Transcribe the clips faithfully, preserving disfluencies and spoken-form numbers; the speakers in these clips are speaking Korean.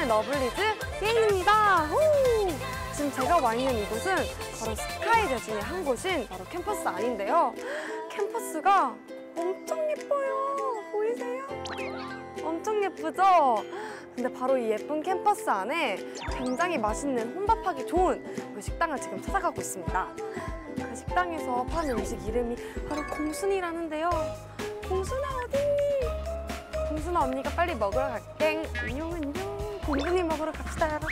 러블리즈 예인입니다. 후! 지금 제가 와 있는 이곳은 바로 스카이 대중의 한 곳인 바로 캠퍼스 안인데요. 캠퍼스가 엄청 예뻐요. 보이세요? 엄청 예쁘죠? 근데 바로 이 예쁜 캠퍼스 안에 굉장히 맛있는 혼밥하기 좋은 그 식당을 지금 찾아가고 있습니다. 그 식당에서 파는 음식 이름이 바로 공순이라는데요. 공순아 어디? 공순아 언니가 빨리 먹으러 갈게. 안녕 안녕. 공순이 먹으러 갑시다 여러분.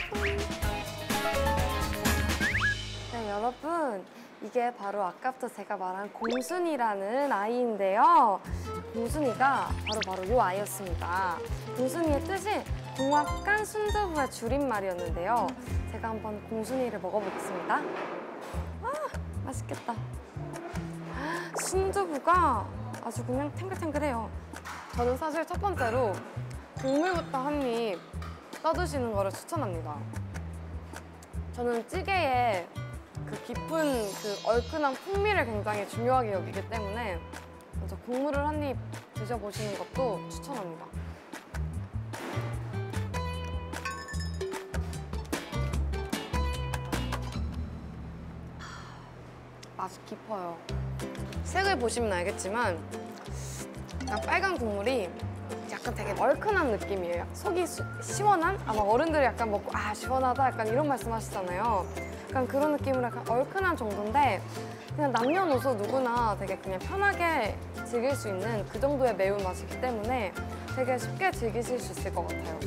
네 여러분, 이게 바로 아까부터 제가 말한 공순이라는 아이인데요. 공순이가 바로 바로 이 아이였습니다. 공순이의 뜻이 궁합간 순두부의 줄임말이었는데요. 제가 한번 공순이를 먹어보겠습니다. 아, 맛있겠다. 순두부가 아주 그냥 탱글탱글해요. 저는 사실 첫 번째로 국물부터 한 입 떠드시는 거를 추천합니다. 저는 찌개에 그 깊은 그 얼큰한 풍미를 굉장히 중요하게 여기기 때문에 먼저 국물을 한 입 드셔보시는 것도 추천합니다. 맛이 깊어요. 색을 보시면 알겠지만 약간 빨간 국물이 약간 되게 얼큰한 느낌이에요. 속이 수, 시원한? 아마 어른들이 약간 먹고 아 시원하다 약간 이런 말씀 하시잖아요. 약간 그런 느낌으로 약간 얼큰한 정도인데 그냥 남녀노소 누구나 되게 그냥 편하게 즐길 수 있는 그 정도의 매운맛이기 때문에 되게 쉽게 즐기실 수 있을 것 같아요.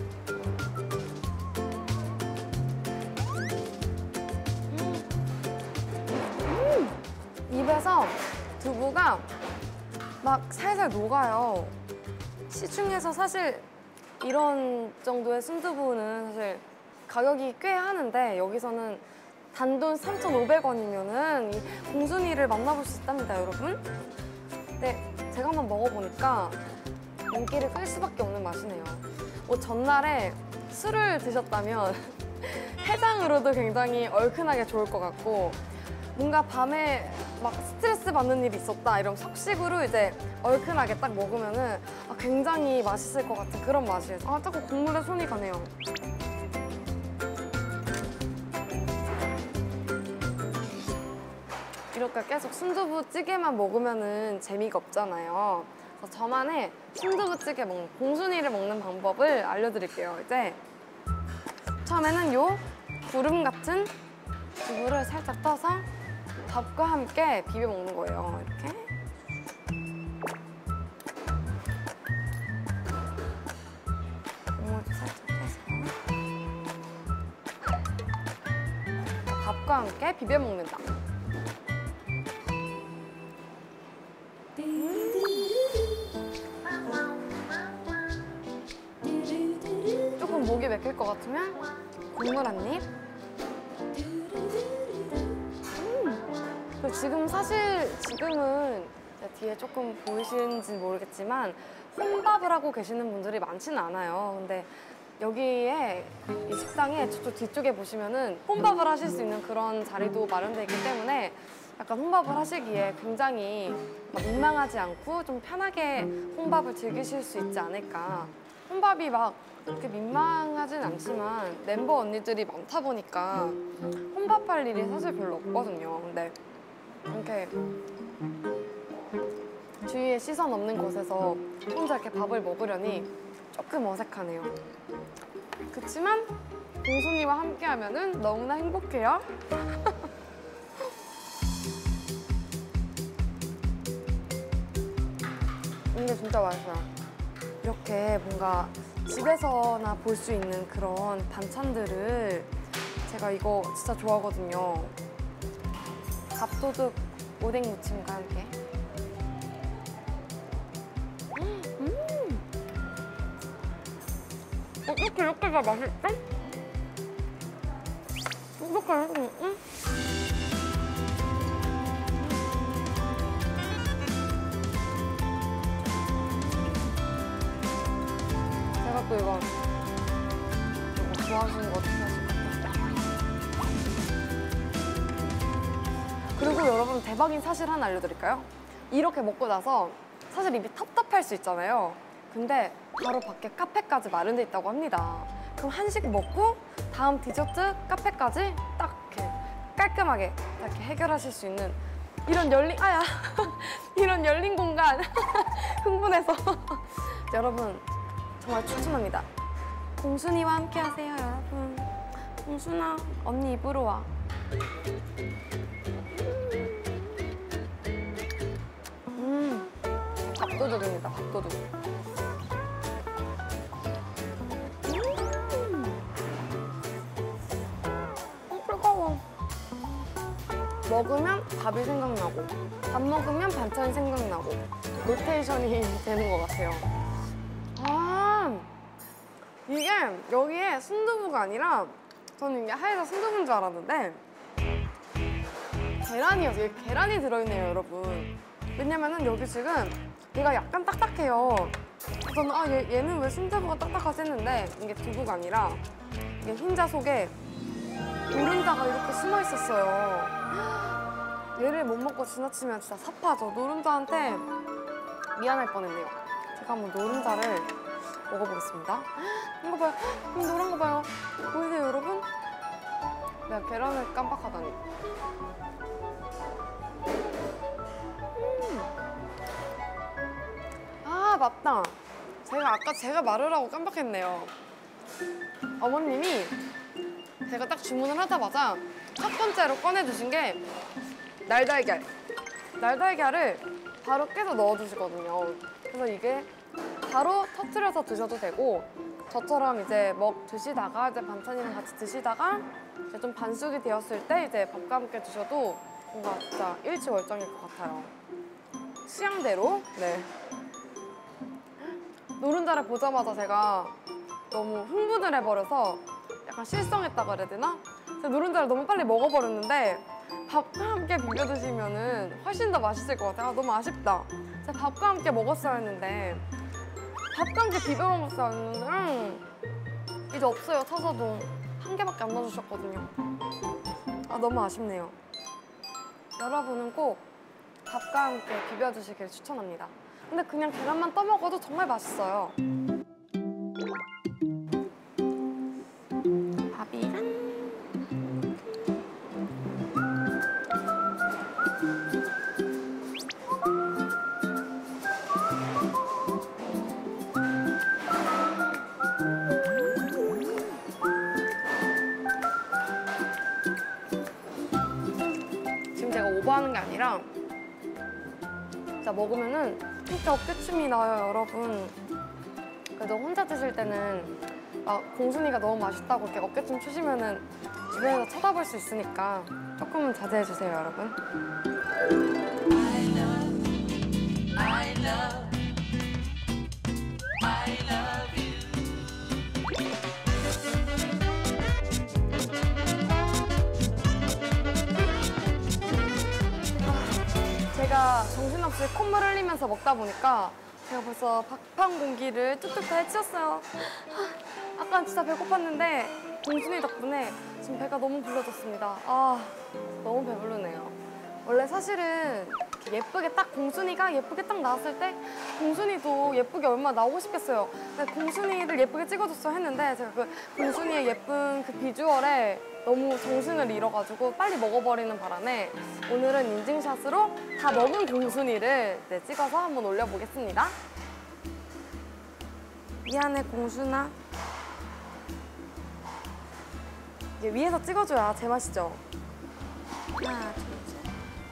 음. 음. 입에서 두부가 막 살살 녹아요. 시중에서 사실 이런 정도의 순두부는 사실 가격이 꽤 하는데 여기서는 단돈 삼천오백 원이면은 이 공순이를 만나볼 수 있답니다, 여러분. 근데 제가 한번 먹어보니까 인기를 끌 수밖에 없는 맛이네요. 뭐 전날에 술을 드셨다면 해장으로도 굉장히 얼큰하게 좋을 것 같고 뭔가 밤에 막 스트레스 받는 일이 있었다 이런 석식으로 이제 얼큰하게 딱 먹으면은 아, 굉장히 맛있을 것 같은 그런 맛이에요. 아, 자꾸 국물에 손이 가네요. 이렇게 계속 순두부찌개만 먹으면은 재미가 없잖아요. 그래서 저만의 순두부찌개 먹는, 공순이를 먹는 방법을 알려드릴게요. 이제 처음에는 요 구름 같은 두부를 살짝 떠서 밥과 함께 비벼 먹는 거예요. 이렇게. 국물도 살짝 해서 밥과 함께 비벼 먹는다. 조금 목이 맥힐 것 같으면 국물 한 입. 지금 사실 지금은 뒤에 조금 보이시는지 모르겠지만 혼밥을 하고 계시는 분들이 많지는 않아요. 근데 여기에 이 식당에 저쪽 뒤쪽에 보시면은 혼밥을 하실 수 있는 그런 자리도 마련되어 있기 때문에 약간 혼밥을 하시기에 굉장히 막 민망하지 않고 좀 편하게 혼밥을 즐기실 수 있지 않을까. 혼밥이 막 그렇게 민망하진 않지만 멤버 언니들이 많다 보니까 혼밥할 일이 사실 별로 없거든요. 근데 이렇게 주위에 시선 없는 곳에서 혼자 이렇게 밥을 먹으려니 조금 어색하네요. 그치만 공순이와 함께 하면은 너무나 행복해요. 근데 진짜 맛있어요. 이렇게 뭔가 집에서나 볼 수 있는 그런 반찬들을 제가 이거 진짜 좋아하거든요. 밥도둑 오뎅 무침과 함께. 음! 어떻게 이렇게가 맛있지? 어떻게 이렇게, 응? 제가 또 이거, 이거 좋아하시는 거 어떻게 하실 것 같아요? 그리고 여러분 대박인 사실 하나 알려드릴까요? 이렇게 먹고 나서 사실 입이 텁텁할 수 있잖아요. 근데 바로 밖에 카페까지 마련돼 있다고 합니다. 그럼 한식 먹고 다음 디저트 카페까지 딱 이렇게 깔끔하게 이렇게 해결하실 수 있는 이런 열린 아야 이런 열린 공간 흥분해서 여러분 정말 추천합니다. 공순이와 함께 하세요, 여러분. 공순아, 언니 입으로 와. 음, 밥도둑입니다, 밥도둑. 음, 뜨거워. 먹으면 밥이 생각나고 밥 먹으면 반찬이 생각나고 로테이션이 되는 것 같아요. 아, 이게 여기에 순두부가 아니라 저는 이게 하얘서 순두부인 줄 알았는데 계란이었어요. 여기 계란이 들어있네요, 여러분. 왜냐면은 여기 지금 얘가 약간 딱딱해요. 저는 아, 얘, 얘는 왜 순두부가 딱딱하지 했는데 이게 두부가 아니라 이게 흰자 속에 노른자가 이렇게 숨어 있었어요. 얘를 못 먹고 지나치면 진짜 섭하죠. 노른자한테 미안할 뻔했네요. 제가 한번 노른자를 먹어보겠습니다. 이거 봐요. 이 노란 거 봐요. 보이세요, 여러분? 내가 계란을 깜빡하다니. 음. 아, 맞다. 제가 아까 제가 말을 하고 깜빡했네요. 어머님이 제가 딱 주문을 하자마자 첫 번째로 꺼내주신 게 날달걀. 날달걀을 바로 깨서 넣어주시거든요. 그래서 이게 바로 터트려서 드셔도 되고 저처럼 이제 먹 드시다가 이제 반찬이랑 같이 드시다가 이제 좀 반숙이 되었을 때 이제 밥과 함께 드셔도 뭔가 진짜 일취월장일 것 같아요. 취향대로. 네. 노른자를 보자마자 제가 너무 흥분을 해버려서 약간 실성했다 그래야 되나? 제가 노른자를 너무 빨리 먹어버렸는데 밥과 함께 비벼 드시면은 훨씬 더 맛있을 것 같아요. 아, 너무 아쉽다. 제가 밥과 함께 먹었어야 했는데 밥과 함께 비벼 먹었어야 했는데 음, 이제 없어요. 터서도 한 개밖에 안 넣어주셨거든요. 아, 너무 아쉽네요. 여러분은 꼭 밥과 함께 비벼 드시길 추천합니다. 근데 그냥 계란만 떠먹어도 정말 맛있어요. 밥이랑 지금 제가 오버하는 게 아니라 진짜 먹으면은 진짜 어깨춤이 나요, 여러분. 그래도 혼자 드실 때는 막 공순이가 너무 맛있다고 이렇게 어깨춤 추시면은 주변에서 쳐다볼 수 있으니까 조금은 자제해주세요, 여러분. I love, I love, I love you. 제가 정신없이 콧물 흘리면서 먹다 보니까 제가 벌써 밥한 공기를 뚝뚝 다 해치웠어요. 아까 진짜 배고팠는데 공순이 덕분에 지금 배가 너무 불러졌습니다. 아, 너무 배부르네요. 원래 사실은 예쁘게 딱 공순이가 예쁘게 딱 나왔을 때 공순이도 예쁘게 얼마나 나오고 싶겠어요. 근데 공순이를 예쁘게 찍어줬어야 했는데 제가 그 공순이의 예쁜 그 비주얼에 너무 정신을 잃어가지고 빨리 먹어버리는 바람에 오늘은 인증샷으로 다 먹은 공순이를 네, 찍어서 한번 올려보겠습니다. 미안해, 공순아. 이게 위에서 찍어줘야 제맛이죠. 하나, 둘, 셋.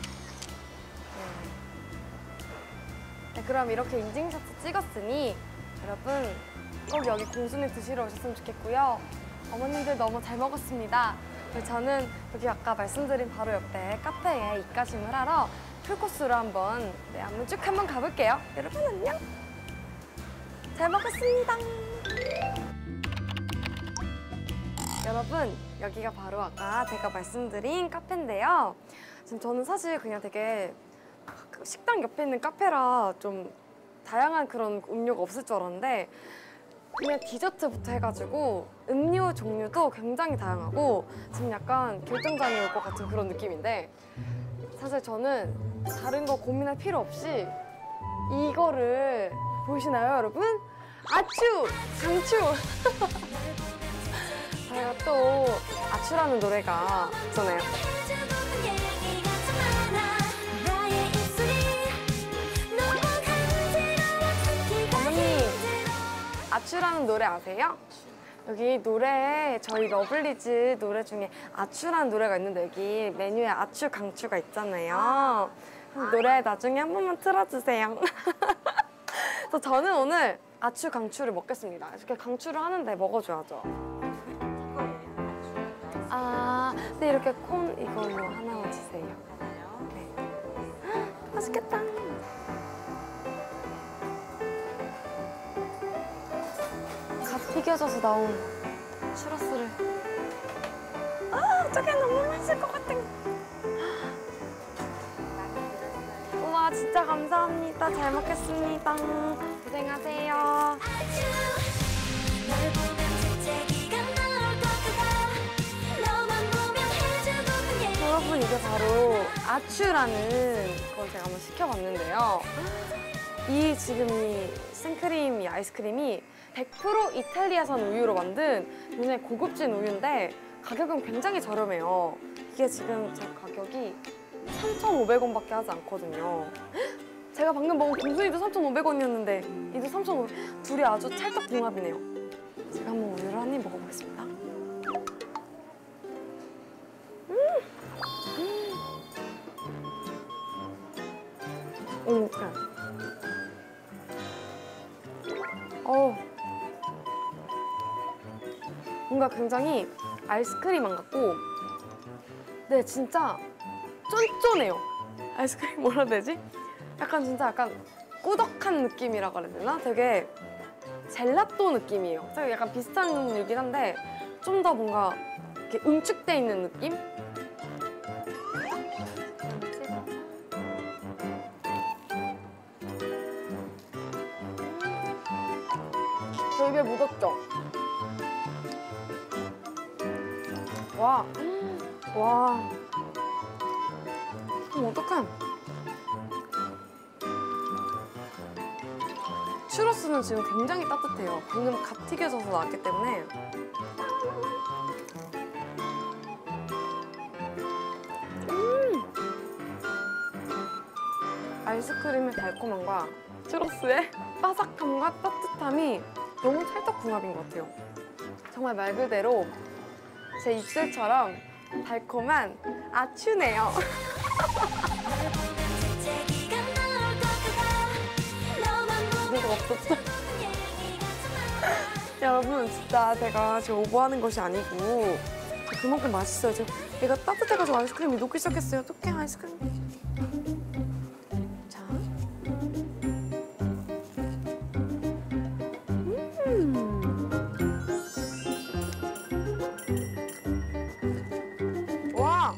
네, 그럼 이렇게 인증샷 찍었으니 여러분 꼭 여기 공순이 드시러 오셨으면 좋겠고요. 어머님들 너무 잘 먹었습니다. 저는 여기 아까 말씀드린 바로 옆에 카페에 입가심을 하러 풀코스로 한번 네, 한번 쭉 한번 가볼게요. 여러분 안녕. 잘 먹었습니다. 여러분 여기가 바로 아까 제가 말씀드린 카페인데요. 지금 저는 사실 그냥 되게 식당 옆에 있는 카페라 좀 다양한 그런 음료가 없을 줄 알았는데 그냥 디저트부터 해가지고 음료 종류도 굉장히 다양하고 지금 약간 결정장애 올 것 같은 그런 느낌인데 사실 저는 다른 거 고민할 필요 없이 이거를 보이시나요, 여러분? 아추! 장추! 저희가 또 아추라는 노래가 있잖아요. 어머니, 아추라는 노래 아세요? 여기 노래에 저희 러블리즈 노래 중에 아추라는 노래가 있는데 여기 메뉴에 아추 강추가 있잖아요. 노래 나중에 한 번만 틀어주세요. 그래서 저는 오늘 아추 강추를 먹겠습니다. 이렇게 강추를 하는데 먹어줘야죠. 아, 네, 이렇게 콘 이걸로 하나만 주세요. 네. 맛있겠다. 갓 튀겨져서 나온 추러스를. 아, 저게 너무 맛있을 것 같아. 우와, 진짜 감사합니다. 잘 먹겠습니다. 고생하세요. 여러분, 이게 바로 아추라는 걸 제가 한번 시켜봤는데요. 이 지금 이 생크림, 이 아이스크림이 백 퍼센트 이탈리아산 우유로 만든 굉장히 고급진 우유인데 가격은 굉장히 저렴해요. 이게 지금 제 가격이 삼천오백 원밖에 하지 않거든요. 제가 방금 먹은 동순이도 삼천오백 원이었는데 이도 삼천오백 원. 둘이 아주 찰떡궁합이네요. 제가 한번 우유를 한 입 먹어보겠습니다. 음! 음, 그래. 어우. 뭔가 굉장히 아이스크림 안 같고, 네, 진짜 쫀쫀해요. 아이스크림 뭐라 해야 되지? 약간 진짜 약간 꾸덕한 느낌이라고 해야 되나? 되게 젤라또 느낌이에요. 되게 약간 비슷한 유긴 한데 좀 더 뭔가 이렇게 응축돼 있는 느낌? 저 입에 묻었죠? 와, 와, 어, 어떡해. 추러스는 지금 굉장히 따뜻해요. 방금 갓 튀겨져서 나왔기 때문에. 음! 아이스크림의 달콤함과 추러스의 바삭함과 따뜻함이 너무 찰떡궁합인 것 같아요. 정말 말 그대로 제 입술처럼 달콤한 아추네요. 이거 없었어. 여러분, 진짜 제가 지금 오버하는 것이 아니고 그만큼 맛있어요. 지금 얘가 따뜻해가지고 아이스크림이 녹기 시작했어요. 어떡해, 아이스크림. 자. 음. 와!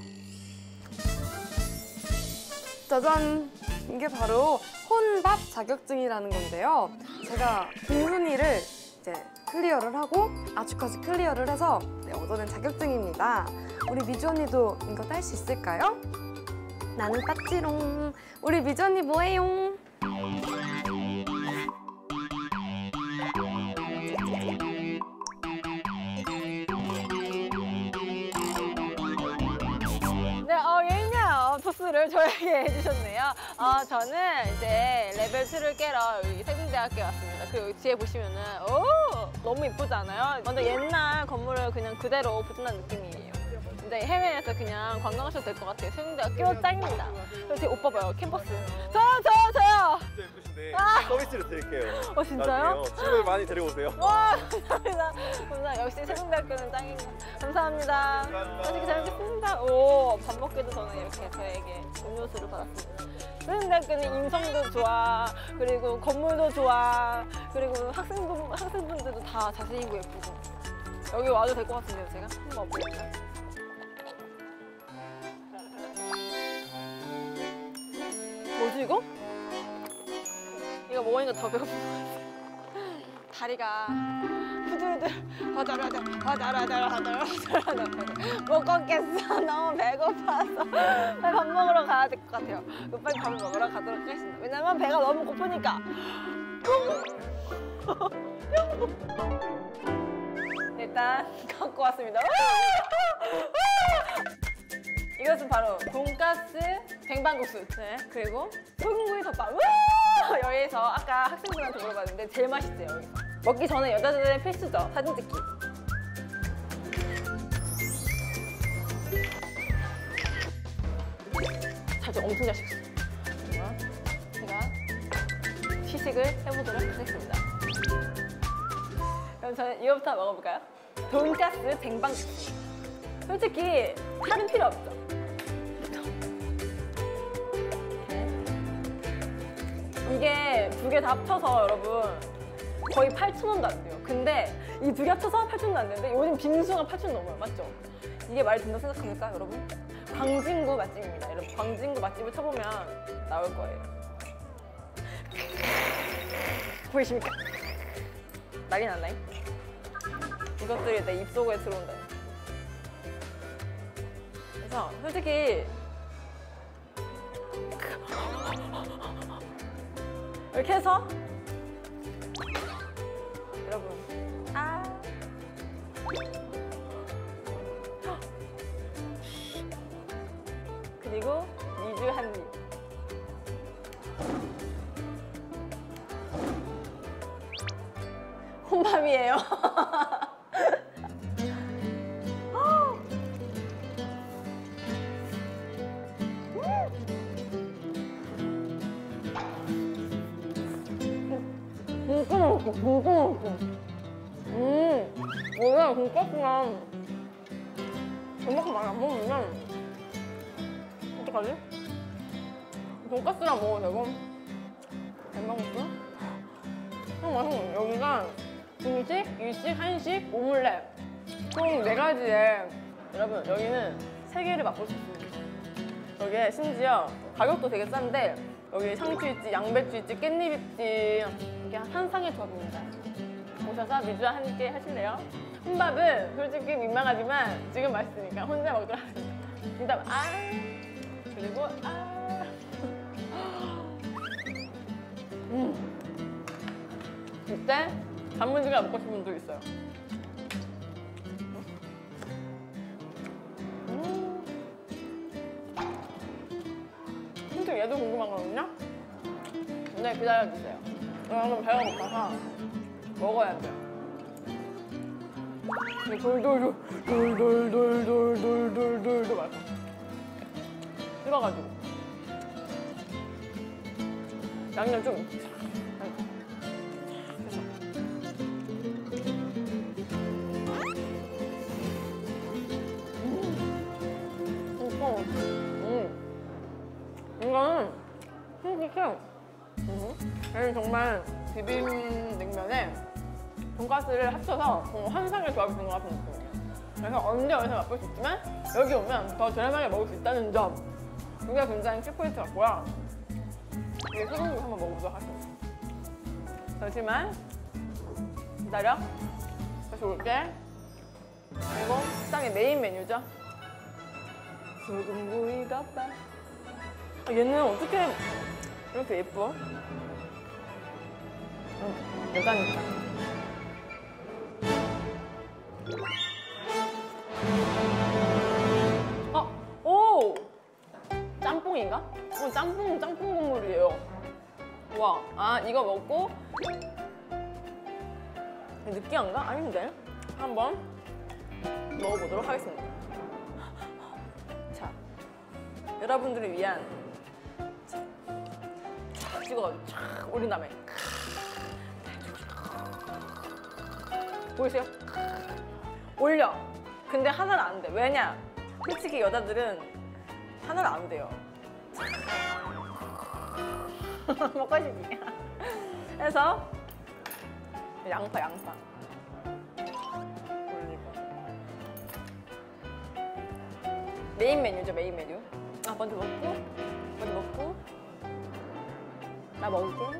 짜잔! 이게 바로 혼밥 자격증이라는 건데요. 제가 동순이를 이제 클리어를 하고 아추까지 클리어를 해서 네, 얻어낸 자격증입니다. 우리 미주 언니도 이거 딸 수 있을까요? 나는 땄지롱. 우리 미주 언니 뭐해요? 네, 어, 예인양 토스를 저에게 해주셨네요. 어, 저는 이제 레벨 이를 깨러 여기 세종대학교에 왔습니다. 그리고 여기 뒤에 보시면은 오 너무 이쁘잖아요. 완전 옛날 건물을 그냥 그대로 보존한 느낌이에요. 근데 해외에서 그냥 관광하셔도 될 것 같아요. 세종대학교 짱입니다. 그리고 뒤에 오빠 봐요, 캠퍼스. 저요, 저요, 저요. 진짜 예쁘신데 아. 서비스를 드릴게요. 어, 진짜요? 나중에요. 친구들 많이 데리고 오세요. 와, 감사합니다. 감사합니다. 역시 세종대학교는 짱입니다. 감사합니다. 맛있게 잘 먹겠습니다. 오, 밥 먹기도 전에 이렇게 저에게 음료수를 받았습니다. 세종대학교는 인성도 좋아, 그리고 건물도 좋아, 그리고 학생분, 학생분들도 다 잘생기고 예쁘고. 여기 와도 될 것 같은데요, 제가? 한번 와볼까요? 뭐지, 이거? 이거 먹으니까 더 배고픈 것 같아. 다리가 후들후들 허덜허덜 허덜허덜 허덜허덜 못 걷겠어. 너무 배고파서 빨리 밥 먹으러 가야 될 것 같아요. 그럼 빨리 밥을 먹으러 가도록 하겠습니다. 왜냐면 배가 너무 고프니까. 네, 일단 갖고 왔습니다. 이것은 바로 돈가스 쟁반국수. 네, 그리고 소금구이 덮밥. 여기서 아까 학생들한테 물어봤는데 제일 맛있대요. 여기서. 먹기 전에 여자들의 필수죠. 사진 찍기. 사진 엄청 잘 찍었어요. 그러면 제가 시식을 해보도록 하겠습니다. 그럼 저는 이거부터 먹어볼까요? 돈가스 쟁반국수. 솔직히 살은 필요 없죠. 이게 두 개 다 합쳐서 여러분 거의 팔천 원도 안 돼요. 근데 이 두 개 합쳐서 팔천 원도 안 되는데 요즘 빙수가 팔천 원 넘어요. 맞죠? 이게 말이 된다고 생각합니까, 여러분? 광진구 맛집입니다. 여러분, 광진구 맛집을 쳐보면 나올 거예요. 보이십니까? 난리 났나요? 이것들이 내 입속에 들어온다. 그래서 솔직히 이렇게 해서 여러분 아 그리고 미주 한 입. 혼밥이에요. 진짜 맛있어, 진짜 맛있어. 음, 원래 돈가스랑 돈가스 많이 안 먹으면 어떡하지? 돈가스랑 먹어도 되고 뱀방국수? 너무 맛있어. 여기가 중식, 일식, 한식, 오믈렛 총 네 가지에 여러분 여기는 세 개를 맛볼 수 있습니다. 여기에 심지어 가격도 되게 싼데 여기 상추 있지, 양배추 있지, 깻잎 있지 이게 한상의 조합입니다. 오셔서 미주와 함께 하실래요? 혼밥은 솔직히 민망하지만 지금 맛있으니까 혼자 먹도록 하겠습니다. 일단 아 그리고 아 음. 이때 단무지가 먹고 싶은 분도 있어요. 음. 솔직히 얘도 궁금하거든요? 근데 기다려주세요. 여러분 배가 고파서 먹어야 돼요. 돌돌돌 돌돌돌돌돌돌돌 말고 찍어가지고 양념 좀 음. 이거는 솔직히 얘는 정말 비빔냉면에 돈가스를 합쳐서 환상의 조합이 된 것 같은 느낌이에요. 그래서 언제 어디서 맛볼 수 있지만 여기 오면 더 저렴하게 먹을 수 있다는 점 이게 굉장히 키포인트 같고요. 이게 소금구이 한번 먹어보도록 하겠습니다. 잠시만 기다려. 다시 올게. 그리고 식당의 메인 메뉴죠. 소금구이 덮밥. 아, 얘는 어떻게 이렇게 예뻐? 응, 여자니까. 어, 오! 짬뽕인가? 어, 짬뽕, 짬뽕 국물이에요. 와, 아, 이거 먹고 느끼한가? 아닌데? 한번 먹어보도록 하겠습니다. 자, 여러분들을 위한 쫙 찍어가지고 쫙 올린 다음에 보이세요? 올려. 근데 하나는 안 돼. 왜냐? 솔직히 여자들은 하나는 안 돼요. 먹고 싶지? 그래서 양파, 양파 올리고 메인 메뉴죠, 메인 메뉴. 아, 먼저 먹고 먼저 먹고 나 먹을게.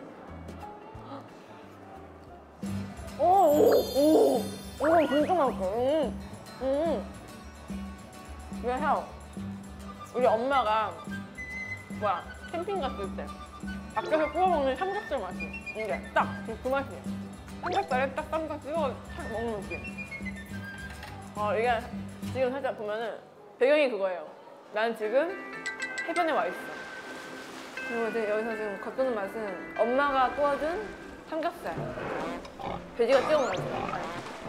오, 오, 오, 오, 진짜 맛있어. 음, 음. 그래서 우리 엄마가 뭐야 캠핑 갔을 때 밖에서 구워 먹는 삼겹살 맛이 이게 딱 그 맛이에요. 삼겹살에 딱 쌈장 찍어 탁 먹는 느낌. 어, 이게 지금 살짝 보면은 배경이 그거예요. 난 지금 해변에 와 있어. 그리고 이제 여기서 지금 겉도는 맛은 엄마가 구워준 삼겹살. 돼지가 찍어 먹었어요.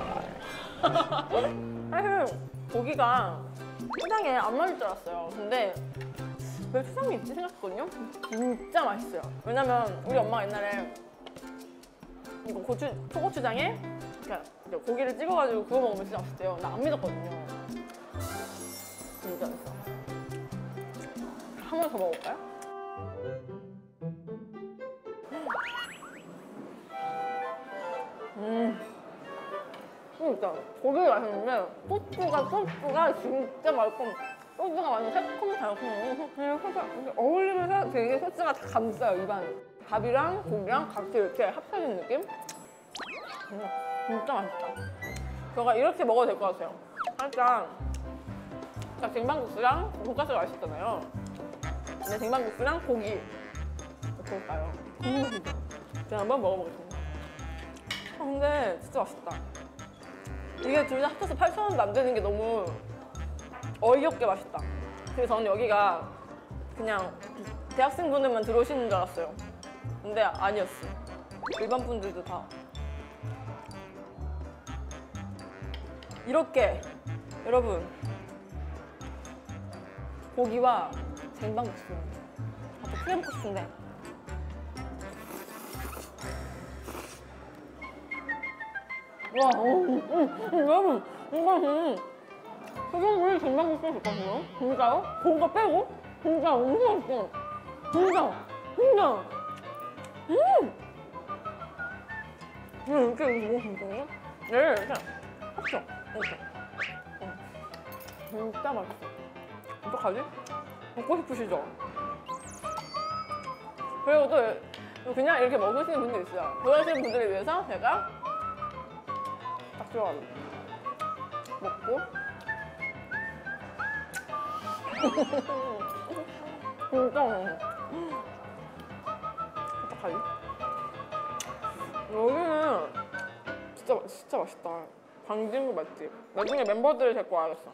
사실 고기가 초장에 안 맞을 줄 알았어요. 근데 왜 초장이 있지 생각했거든요? 진짜 맛있어요. 왜냐면 우리 엄마가 옛날에 이거 고추, 초고추장에 그러니까 고기를 찍어가지고 구워 먹으면 진짜 맛있대요. 나 안 믿었거든요. 진짜 맛있어. 한 번 더 먹어볼까요? 음. 진짜 고기가 맛있는데 소스가 소스가 진짜 맛있고 소스가 완전 새콤달콤하고 그냥 살짝 이렇게 어울리면서 되게 소스가 다 감싸요 입안을. 밥이랑 고기랑 같이 이렇게 합쳐진 느낌? 음, 진짜 맛있다. 제가 이렇게 먹어도 될 것 같아요. 살짝 그러니까 쟁반국수랑 돈가스가 맛있잖아요. 근데 쟁반국수랑 고기 어떨까요? 음, 제가 한번 먹어보겠습니다. 아, 근데 진짜 맛있다. 이게 둘 다 합쳐서 팔천 원도 안 되는 게 너무 어이없게 맛있다. 그래서 저는 여기가 그냥 대학생분들만 들어오시는 줄 알았어요. 근데 아니었어요. 일반 분들도 다. 이렇게 여러분 고기와 쟁반국수입니다. 아까 프레임국수인데 와, 어, 음, 음, 여러분 이거는 소금물이 쟁반국수 좋거든요. 진짜요? 고기가 빼고 진짜 엄청 맛있어. 진짜 진짜 음! 왜 이렇게 먹었거든요? 네, 이렇게 합쳐 이렇게 음. 진짜 맛있어. 어떡하지? 먹고 싶으시죠? 그리고 또 그냥 이렇게 먹으시는 분도 있어요. 좋아하시는 분들을 위해서 제가 딱 좋아하는 먹고 진짜 어떡하지? 여기는 진짜 진짜 맛있다. 광진구 맛집. 나중에 멤버들을 데리고 와야겠어.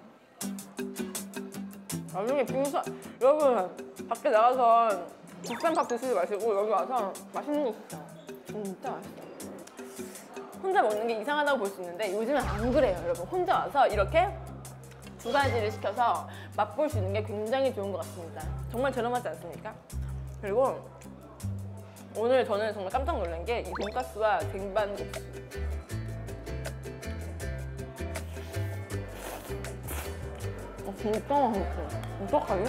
나중에 빙수 여러분 밖에 나가서 비싼 밥 드시지 마시고 여기 와서 맛있는 거 드세요. 진짜 맛있어요. 혼자 먹는 게 이상하다고 볼 수 있는데 요즘은 안 그래요, 여러분. 혼자 와서 이렇게 두 가지를 시켜서 맛볼 수 있는 게 굉장히 좋은 것 같습니다. 정말 저렴하지 않습니까? 그리고 오늘 저는 정말 깜짝 놀란 게 이 돈가스와 쟁반국수. 어, 진짜 맛있어. 어떡하지?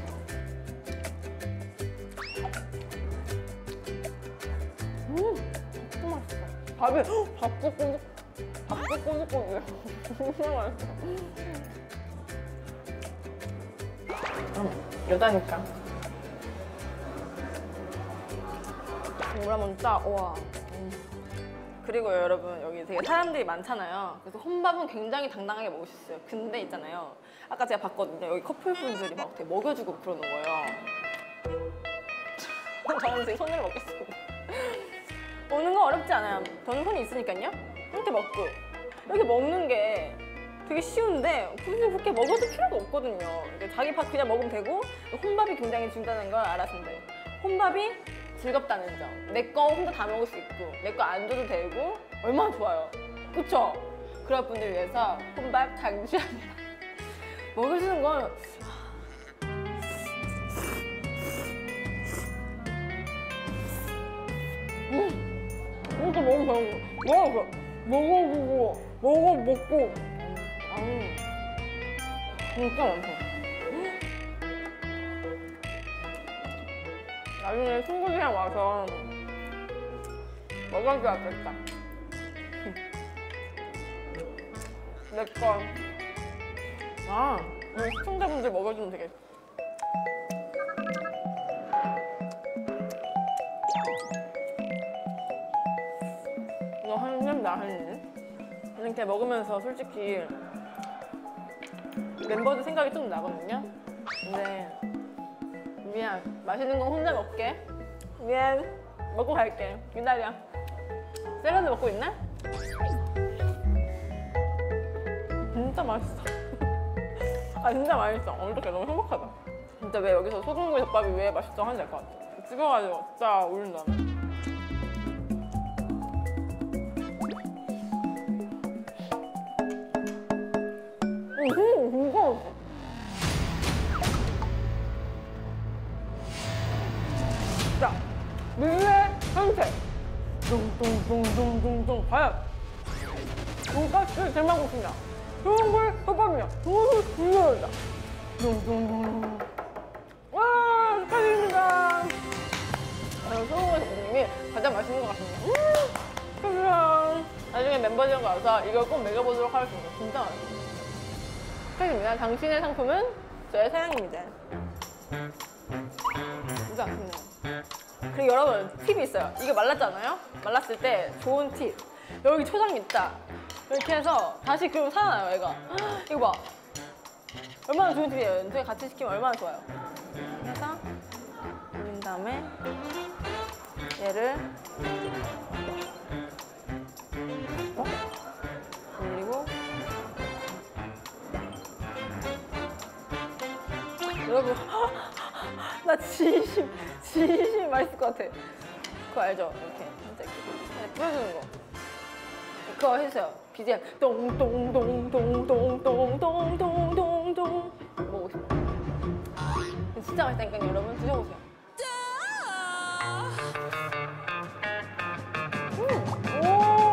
음, 진짜 맛있어. 밥이 밥도 꼬득, 밥도 꼬득꼬득해. 진짜 맛있어. 음, 여자니까. 물 한번 짜. 우와. 음. 그리고 여러분 여기 되게 사람들이 많잖아요. 그래서 혼밥은 굉장히 당당하게 먹을 수 있어요. 근데 있잖아요. 아까 제가 봤거든요. 여기 커플분들이 막 되게 먹여주고 그러는 거예요. 저는 제 손으로 먹겠습니다. 먹는 거 어렵지 않아요. 저는 손이 있으니까요. 이렇게 먹고 이렇게 먹는 게 되게 쉬운데 굳이 그렇게 먹어줄 필요가 없거든요. 그러니까 자기 밥 그냥 먹으면 되고 혼밥이 굉장히 중요하다는 걸 알았으면 돼요. 혼밥이 즐겁다는 점. 내 거 혼자 다 먹을 수 있고 내 거 안 줘도 되고 얼마나 좋아요. 그쵸? 그런 분들 위해서 혼밥 강추합니다. 먹여주는 건 음, 이렇게 먹으면 배운 거. 먹어보고 먹어 먹고 음, 진짜 많다. 나중에 친구들이랑 와서 먹어줘야겠다. 내 거. 아, 우리 시청자분들 먹어주면 되겠다. 이거 한 입, 나 한 입. 이렇게 먹으면서 솔직히 멤버들 생각이 좀 나거든요. 근데 미안, 맛있는 건 혼자 먹게. 미안, 먹고 갈게. 기다려. 샐러드 먹고 있나? 진짜 맛있어. 아 진짜 맛있어. 어떡해 너무 행복하다. 진짜 왜 여기서 소금구이 덮밥이 왜 맛있어 하는지 알 것 같아. 찍어가지고 진짜 올린 다음에. 음, 이거. 자, 밀레 선택. 둥둥둥둥둥둥. 과연 돈가스 제만국수냐? 소금구이 덮밥이냐? 너무 궁금하다. 둥둥둥. 와, 축하드립니다. 저는 소금구이 덮밥님이 가장 맛있는 것 같습니다. 음, 축하드려요. 나중에 멤버들과 와서 이걸 꼭 먹여보도록 하겠습니다. 진짜 맛있어요. 축하드립니다. 당신의 상품은 저의 사랑입니다. 진짜 맛있네요. 그리고 여러분 팁이 있어요. 이게 말랐잖아요? 말랐을 때 좋은 팁. 여기 초장 있다. 이렇게 해서 다시 그러면 살아나요, 얘가. 이거 봐. 얼마나 좋은 팁이에요. 두개 같이 시키면 얼마나 좋아요. 해서 올린 다음에 얘를 어? 올리고 여러분 나 진심 진심 맛있을 것 같아. 그거 알죠? 이렇게 살짝 이렇게 뿌려주는 거. 그거 해주세요. 비지엠 똥똥똥똥똥똥똥똥똥똥 먹고 싶어. 진짜 맛있다니까요. 여러분 드셔보세요. 음, 오.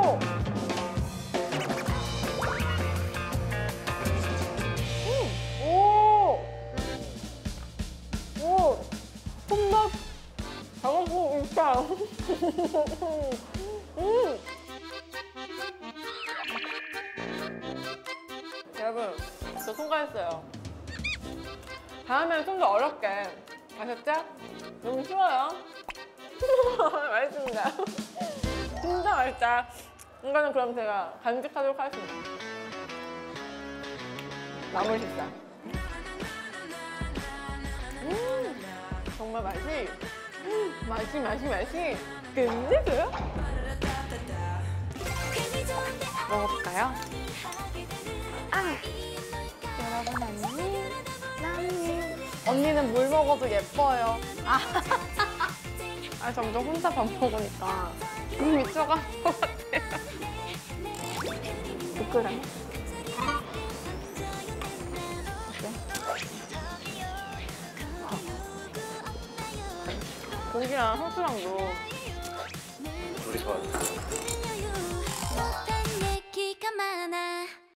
음, 오. 오, 손맛 잘먹고 있다. 음. 여러분, 저 통과했어요. 다음에는 좀 더 어렵게. 아셨죠? 너무 쉬워요. 맛있습니다. 진짜 맛있다. 이거는 그럼 제가 간직하도록 하겠습니다. 마무리 식사. 음, 정말 맛이, 음, 맛이, 맛이, 맛이 끝내줘요? 먹어볼까요? 아, 여러분 언니, 나님. 언니는 뭘 먹어도 예뻐요. 아, 아 점점 혼자 밥 먹으니까 눈이 미쳐가는 것 같아요. 부끄러워. 고기랑 상추랑도 우리 좋아요.